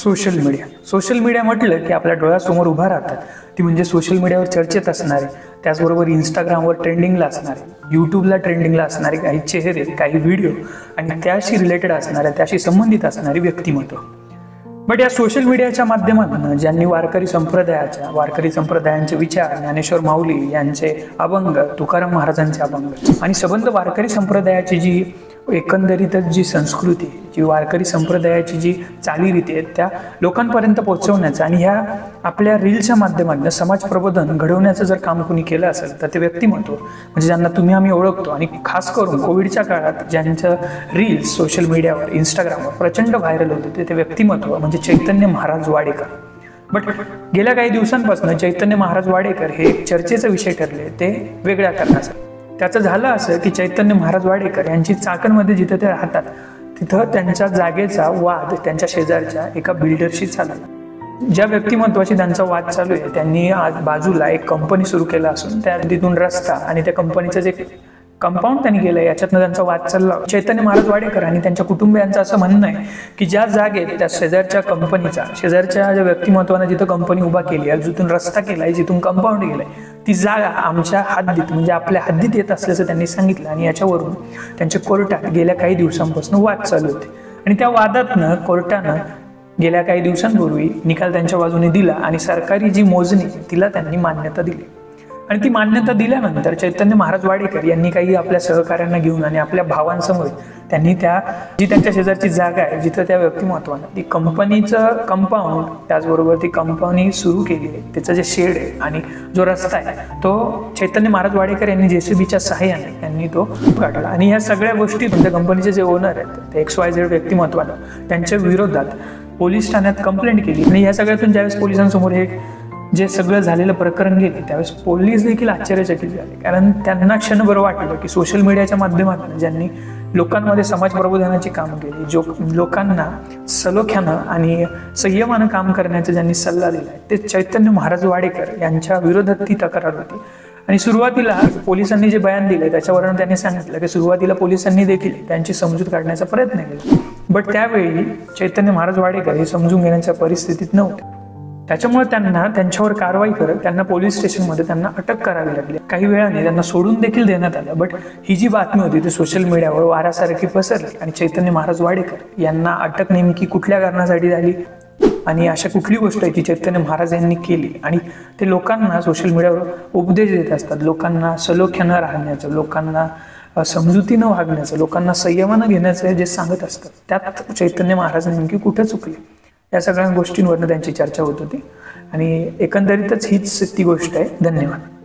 Social media म्हटलं की आपल्या डोळ्यासमोर उभा राहतात ती म्हणजे सोशल मीडियावर चर्चेत असणारे, त्याचबरोबर इंस्टाग्रामवर ट्रेंडिंगला असणारे, यूट्यूबला ट्रेंडिंगला असणारे काही चेहरे, काही व्हिडिओ आणि त्याशी रिलेटेड असणाऱ्या, त्याशी संबंधित असणारी व्यक्तिमत्व. बट या सोशल मीडियाच्या माध्यमातून ज्यांनी वारकरी संप्रदायांचे विचार, ज्ञानेश्वर माऊली यांचे अभंग, तुकाराम महाराजांचे अभंग आणि संबंध वारकरी संप्रदायाची जी एकंदरीतच जी संस्कृती, जी वारकरी संप्रदायाची जी चालीरीती आहेत त्या लोकांपर्यंत पोहोचवण्याचं आणि ह्या आपल्या रीलच्या माध्यमातून समाज प्रबोधन घडवण्याचं जर काम कोणी केलं असेल तर ते व्यक्तिमत्व म्हणजे ज्यांना तुम्ही आम्ही ओळखतो आणि खास करून कोविडच्या काळात ज्यांचं रील्स सोशल मीडियावर, इंस्टाग्रामवर प्रचंड व्हायरल होते ते व्यक्तिमत्व म्हणजे चैतन्य महाराज वाडेकर. बट गेल्या काही दिवसांपासून चैतन्य महाराज वाडेकर हे एक चर्चेचा विषय ठरले ते वेगळ्या कारणासाठी. त्याचं झालं असं की चैतन्य महाराज वाडेकर यांची चाकणमध्ये जिथं ते राहतात तिथं त्यांच्या जागेचा वाद त्यांच्या शेजारच्या एका बिल्डरशी चालला. ज्या व्यक्तिमत्वाशी त्यांचा वाद चालू आहे त्यांनी आज बाजूला एक कंपनी सुरू केला असून त्या तिथून रस्ता आणि त्या कंपनीचं जे कंपाऊंड त्यांनी केलं याच्यातनं त्यांचा वाद चालला. चैतन्य महाराज वाडेकर आणि त्यांच्या कुटुंबियांचं असं म्हणणं आहे की ज्या जागेत त्या शेजारच्या कंपनीचा, शेजारच्या ज्या व्यक्तिमत्वानं जिथं कंपनी उभा केली आहे, जिथून रस्ता केलाय, जिथून कंपाऊंड केलंय, ती जागा आमच्या हद्दीत म्हणजे आपल्या हद्दीत येत असल्याचं त्यांनी सांगितलं. आणि याच्यावरून त्यांच्या कोर्टात गेल्या काही दिवसांपासून वाद चालू होते आणि त्या वादातनं कोर्टानं गेल्या काही दिवसांपूर्वी निकाल त्यांच्या बाजूने दिला आणि सरकारी जी मोजणी तिला त्यांनी मान्यता दिली. आणि ती मान्यता दिल्यानंतर चैतन्य महाराज वाडेकर यांनी काही आपल्या सहकाऱ्यांना घेऊन आणि आपल्या भावांसमोर त्यांनी जी त्यांच्या शेजारची जागा आहे जिथं त्या व्यक्तिमत्वानं ती कंपनीचं कंपाऊंड, त्याचबरोबर ती कंपनी सुरू केली आहे त्याचं जे शेड आहे आणि जो रस्ता आहे तो चैतन्य महाराज वाडेकर यांनी JCBच्या सहाय्याने त्यांनी तो काढला. आणि ह्या सगळ्या गोष्टी त्या कंपनीचे जे ओनर आहेत ते XYZ व्यक्तिमत्वानं त्यांच्या विरोधात पोलीस ठाण्यात कंप्लेंट केली. आणि ह्या सगळ्यातून ज्यावेळेस पोलिसांसमोर हे जे सगळं झालेलं प्रकरण गेले त्यावेळेस पोलीस देखील आश्चर्यचकित झाले, कारण त्यांना क्षणभर वाटलं की सोशल मीडियाच्या माध्यमातून ज्यांनी लोकांमध्ये समाज प्रबोधनाची कामं केली, जो लोकांना सलोख्यानं आणि संयमानं काम करण्याचा ज्यांनी सल्ला दिला ते चैतन्य महाराज वाडेकर यांच्या विरोधात ती तक्रार होती. आणि सुरुवातीला पोलिसांनी जे बयान दिले त्याच्यावरून त्यांनी सांगितलं की सुरुवातीला पोलिसांनी देखील त्यांची समजूत काढण्याचा प्रयत्न केला, बट त्यावेळी चैतन्य महाराज वाडेकर हे समजून घेण्याच्या परिस्थितीत नव्हते. त्याच्यामुळे त्यांच्यावर कारवाई करत त्यांना पोलीस स्टेशनमध्ये त्यांना अटक करावी लागली. काही वेळाने त्यांना सोडून देखील देण्यात आलं. बट ही जी बातमी होती ती सोशल मीडियावर वाऱ्यासारखी पसरली आणि चैतन्य महाराज वाडेकर यांना अटक नेमकी कुठल्या कारणासाठी झाली आणि अशा कुठली गोष्ट आहे की चैतन्य महाराज यांनी केली आणि ते लोकांना सोशल मीडियावर उपदेश देत असतात, लोकांना सलोख्यानं राहण्याचं, लोकांना समजुतीनं वागण्याचं, लोकांना संयमानं घेण्याचं जे सांगत असतात त्यात चैतन्य महाराज नेमकी कुठे चुकले या सगळ्या गोष्टींवरनं त्यांची चर्चा होत होती. आणि एकंदरीतच हीच ती गोष्ट आहे. धन्यवाद.